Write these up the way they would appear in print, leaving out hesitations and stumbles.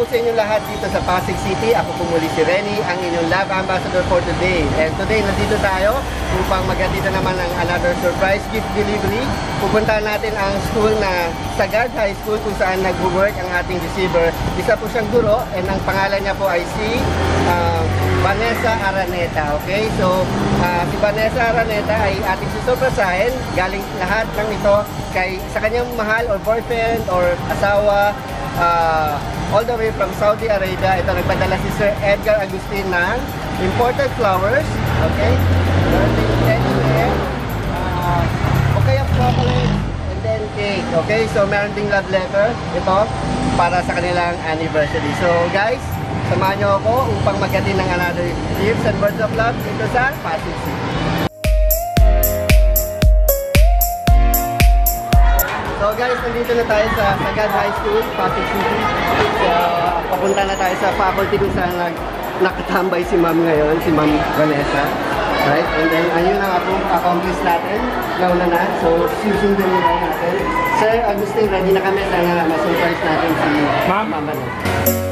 sa inyo lahat dito sa Pasig City. Ako po muli si Renny, ang inyong love ambassador for today. And today, nandito tayo upang magandita naman ng another surprise gift delivery. Pupuntahan natin ang school na Sagad High School kung saan nag-work ang ating receiver. Isa po siyang guro and ang pangalan niya po ay si Vanessa Araneta. Okay? So, si Vanessa Araneta ay ating susurpresahin. Galing lahat ng ito sa kanyang mahal or boyfriend or asawa. All the way from Saudi Arabia. Ito nagpadala si Sir Edgar Agustin ng imported flowers. Okay? Okay, chocolate and then cake. Okay? So meron ding love letter. Ito para sa kanilang anniversary. So guys, samahan nyo ako upang magkati ng another gifts and words of love dito sa Pasig City. So guys, nandito na tayo sa Sagad High School, Pasig City. So, papunta na tayo sa faculty kung saan nakatambay si ma'am ngayon, si ma'am Vanessa. Right? And then, ayun ang atong accomplice natin. Nauna na. So, susundan nyo natin. Sir Agustin, ready na kami. Sana ma-surprise natin si ma'am Vanessa.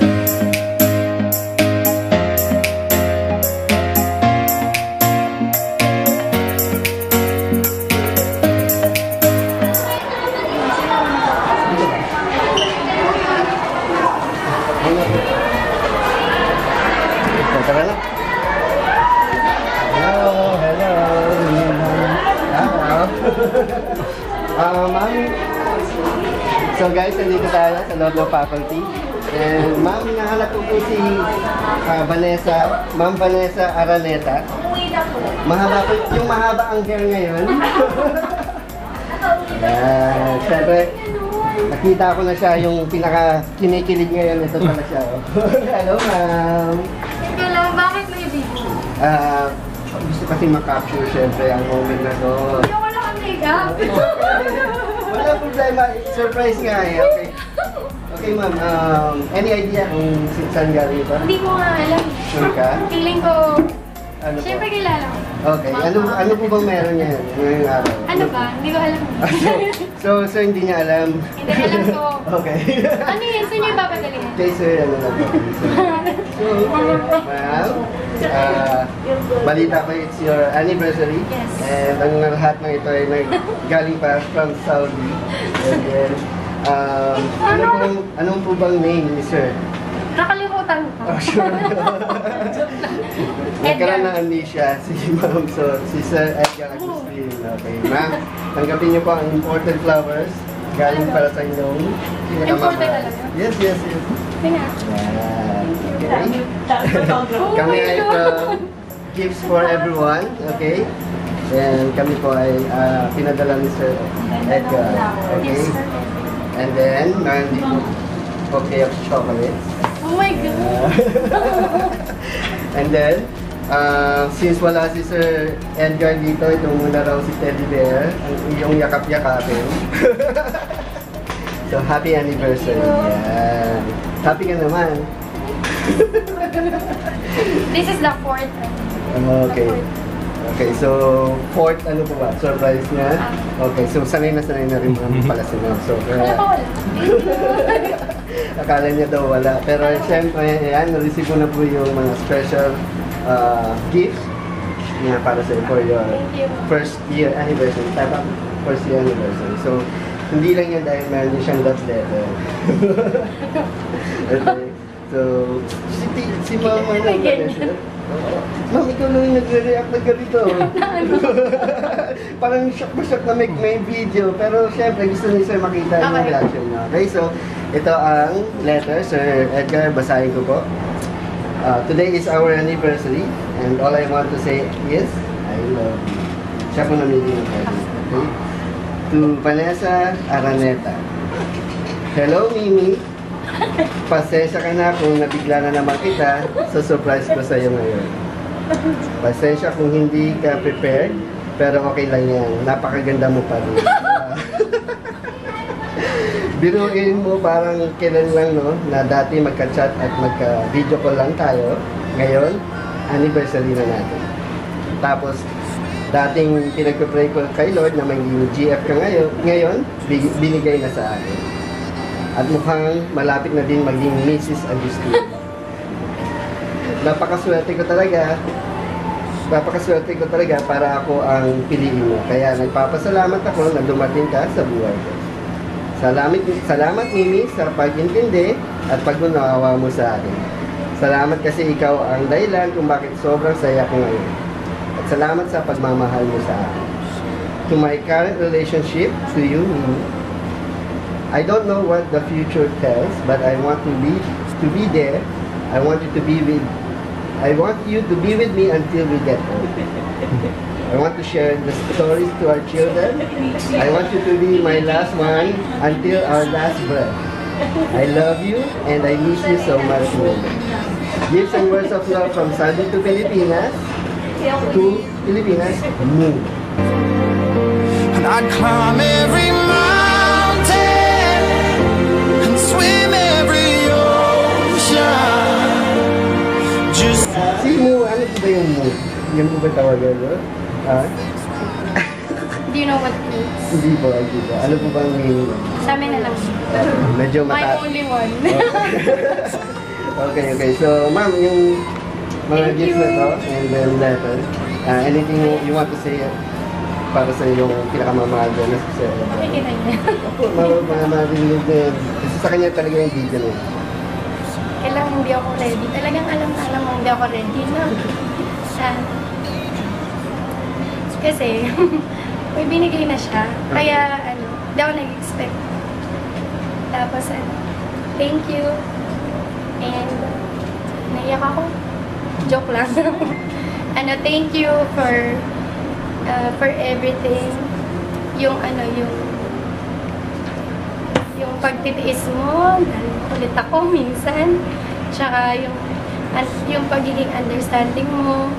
So guys, nandito tayo sa loob ng faculty. And ma'am, hinahanap ko po si Vanessa, Ma'am Vanessa Araneta. Mahaba po, yung mahaba ang hair ngayon. Siyempre, nakita ko na siya yung pinaka kinikilig ngayon. Ito pala siya. Hello ma'am. Teka lang, bakit may video? Gusto kasi makapture siyempre ang moment na to. Hindi ako naka-makeup. Wala problema, surprise nga eh. Okay. Okay ma'am, any idea kung saan galing ito? Hindi ko nga alam. Sure ka? Feeling ko, ano siyempre kilala ko. Okay, ano po bang meron niya ngayong araw? Ano ba? Hindi ko alam. So hindi niya alam? Hindi alam ko. Okay. Ano yun? Saan niyo ipapadali? Okay sir, ano na po? So, ma'am, balita ko it's your anniversary. Yes. And ang lahat ng ito ay galing pa from Saudi. And then, anong po bang name ni sir? Nakalimutan ko. Oh, sure. Nagkaroon ng amnesia si ma'am. So, si Sir Edgar Agustin. Okay, ma'am. Tanggapin niyo po ang imported flowers. Galing para sa inyong Imported talaga? Yes, yes, yes. Kaya. Okay. Kami ay gifts for everyone. Okay. And kami po ay pinadala ni Sir Edgar. Okay. And then, meron dito bouquet of chocolates. Oh my God! And then, since wala si Sir Edgar dito, ito muna raw si Teddy Bear, ang iyong yakap-yakapin. So, happy anniversary. Yeah. Happy ka naman. This is the fourth. Okay. Okay, so, fourth, ano po ba? Surprise niya? Okay, so sanay na rin pala sila. So, Wala pa wala. akala niya daw wala. Pero siyempre, ayan, na-receive ko na po yung mga special gifts na para sa for your first year anniversary. Tama, first year anniversary. So, hindi lang yan dahil meron niya siyang love letter. Okay. So, si Mama na ma'am, ikaw lang yung nagre-react na ganito. Parang shock na may video. Pero syempre, gusto niyo sir makita yung reaction niya. Okay, so ito ang letter. Sir Edgar, basahin ko po. Today is our anniversary and all I want to say is, I love you. Siya po namili ng letter. Okay? To Vanessa Araneta. Hello, Mimi. Pasensya ka na kung nabigla na naman kita sa surprise ko sa iyo ngayon. Pasensya kung hindi ka prepared, pero okay lang yan. Napakaganda mo pa rin. Biruin mo parang kailan lang, no? Na dati magka-chat at magka-video call lang tayo. Ngayon, anniversary na natin. Tapos, dating pinagpapray ko kay Lord na maging GF ka ngayon, binigay na sa akin. At mukhang malapit na din maging Mrs. Agustin. Napakaswerte ko talaga. Napakaswerte ko talaga para ako ang piliin mo. Kaya nagpapasalamat ako na dumating ka sa buhay ko. Salamat Mimi sa pag-intindi at pag-unawa mo sa akin. Salamat kasi ikaw ang dahilan kung bakit sobrang saya ko ngayon. At salamat sa pagmamahal mo sa akin. To my current relationship, to you, Mimi. I don't know what the future tells, but I want to be there. I want you to be with me until we get home. I want to share the stories to our children. I want you to be my last one until our last breath. I love you and I miss you so much more. Gifts and words of love from Saudi to Pilipinas. To Pilipinas, Mu. And I'd climb every mountain and swim every ocean. Just Si Mu, ano po ba yung Mu? Yung po ba tawagan mo? Ha? Do you know what it means? Hindi po. Ano po ba ang meaning? Sa amin na lang. Medyo My mataas. only one. Okay. So, ma'am, yung mga Thank gifts you. na to, and then letter, anything you want to say para sa yung pinakamamahal na sa Makikita niya. marinig na yun. Kasi sa kanya talaga yung video na yun. Kailangan hindi ako ready. Talagang alam mo hindi ako ready, no? Kasi, may binigay na siya. Kaya, hindi ako nag-expect. Tapos, thank you. And, naiyak ako. Joke lang. Thank you for everything. Yung pagtitiis mo, dahil kulit ako minsan. Tsaka yung pagiging understanding mo.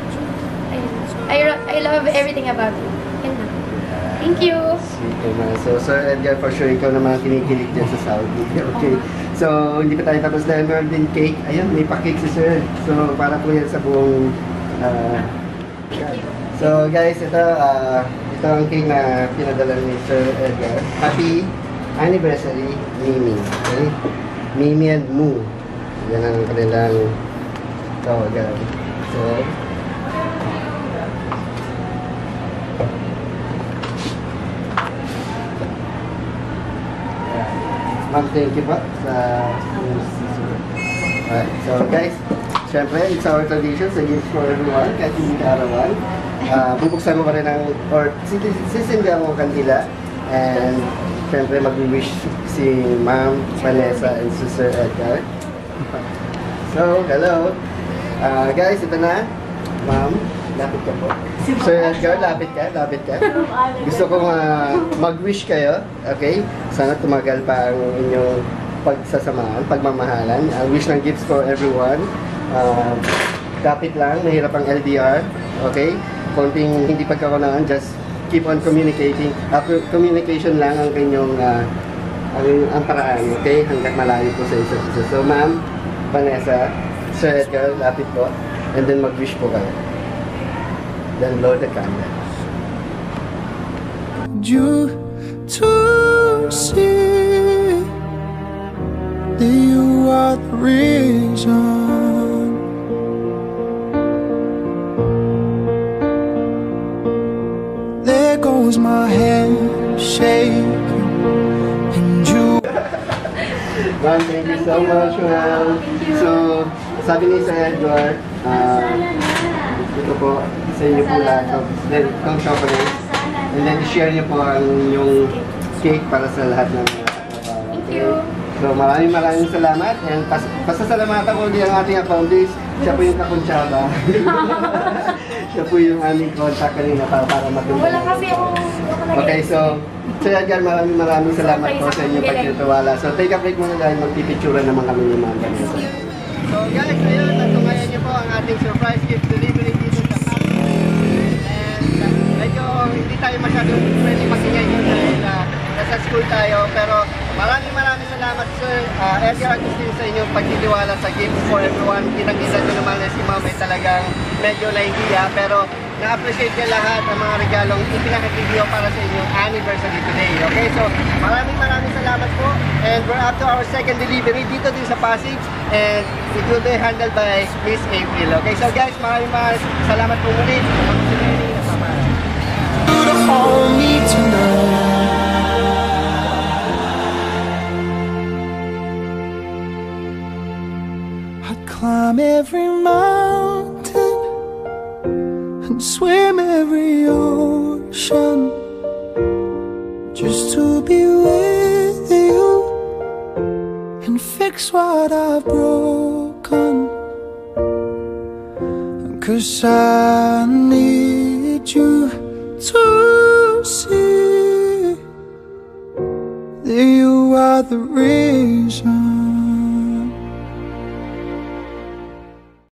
I love everything about you. Thank you. Sweet naman. So, Sir Edgar, for sure, ikaw naman kinikilig dyan sa Saudi. Okay. So, hindi pa tayo tapos dahil meron din cake. Ayun, may pa-cake si Sir. So, para po yan sa buong... So, guys, ito ang cake na pinadala ni Sir Edgar. Happy anniversary, Mimi. Okay? Mimi and Mu. Yan ang kanilang tawagan. So, ma'am, thank you po sa... Alright, so guys, syempre, it's our tradition sa gifts for everyone, kahit hindi arawan. Bubuksan mo pa rin or sisindihan mo ang kandila. And syempre, mag-wish si Ma'am Vanessa and si Sir Edgar. So, hello. Guys, ito na. Ma'am, lapit ka po. Sir Edgar, lapit ka. Gusto ko mag-wish kayo, okay? Sana tumagal pa ang inyong pagsasamahan, pagmamahalan. Wish ng gifts for everyone. Kapit lang, mahirap ang LDR, okay? Konting hindi pagkakunaan, just keep on communicating. Communication lang ang kanyang ang paraan, okay? Hanggat malayo po sa isa't isa. So, Ma'am Vanessa, Sir Edgar, lapit po. And then mag-wish po kayo. Then blow the candle. you to see that you are the reason. There goes my hand shaking, and you. Ma'am, thank you so much, ma'am. So, sabi ni Sir Edgar, ito po, sa inyo po lahat ng chocolate. And then, share niyo po yung cake para sa lahat ng mga katrabaho. Thank you. So, maraming salamat. And pasasalamatan ko ulit ang ating accomplice. Siya po yung kakuntsaba. Siya po yung aming contact kanina para matulungan. Wala kasi akong... Okay, so, Sir Edgar, maraming salamat po sa inyong pagtitiwala. So, take a break muna dahil magpipicturan naman kami ni Ma'am Vanessa. So, guys, ayun, natumayan niyo po ang ating surprise gift delivery dito sa PASIG. And medyo hindi tayo masyadong friendly makingay yun dahil nasa school tayo. Pero maraming salamat, Sir Edgar Agustin, sa inyong pagtitiwala sa gift for everyone. Kitang-kita nyo naman na si Ma'am ay talagang medyo nahihiya, pero na-appreciate niya lahat ang mga regalong ipinakatibyo para sa inyong anniversary today. Okay, so maraming salamat po. And we're up to our second delivery dito din sa Pasig. And it will be handled by Miss April. Okay, so guys, maraming salamat po muli. hold me tonight. I'd climb every mountain and swim every ocean just to be with you and fix what I've broken. 'Cause I need you to see that you are the reason